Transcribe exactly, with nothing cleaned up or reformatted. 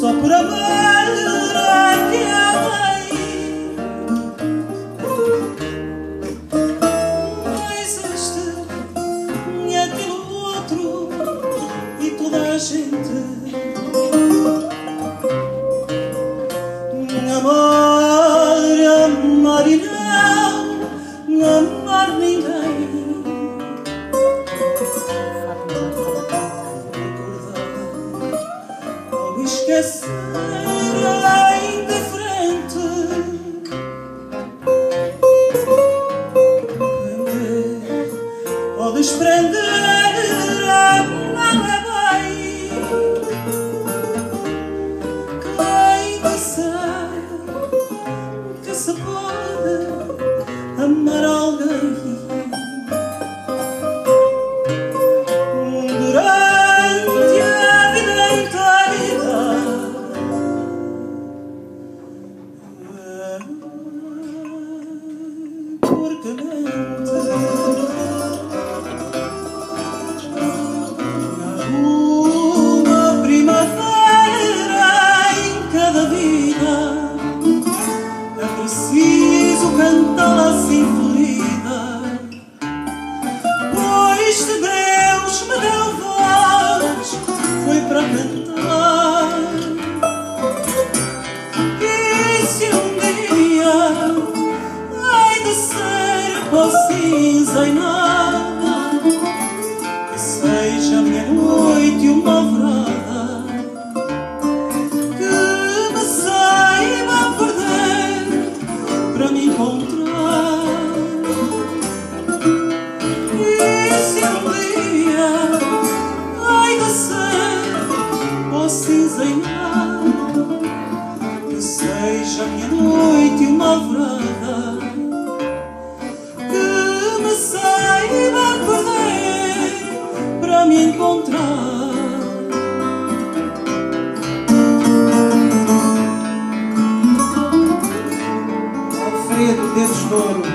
só por amar que amei. Mas este e aquele outro e toda a gente. Amar, amar e não amar ninguém. Esquecer é indiferente. Prender ou desprender não é bem. Quem disser que se pode amar alguém durante a vida inteira, porque mente uma primavera em cada vida. É preciso cantá-la assim florida, pois se Deus me deu voz foi para cantar. E se um dia hei de ser pó cinza e nada, que seja meia-noite uma alvorada, que me saiba perder para me encontrar. E se um dia hei de ser pó cinza e nada, que seja meia-noite uma alvorada, que me saiba perder para me encontrar. Alfredo Dedos de Ouro.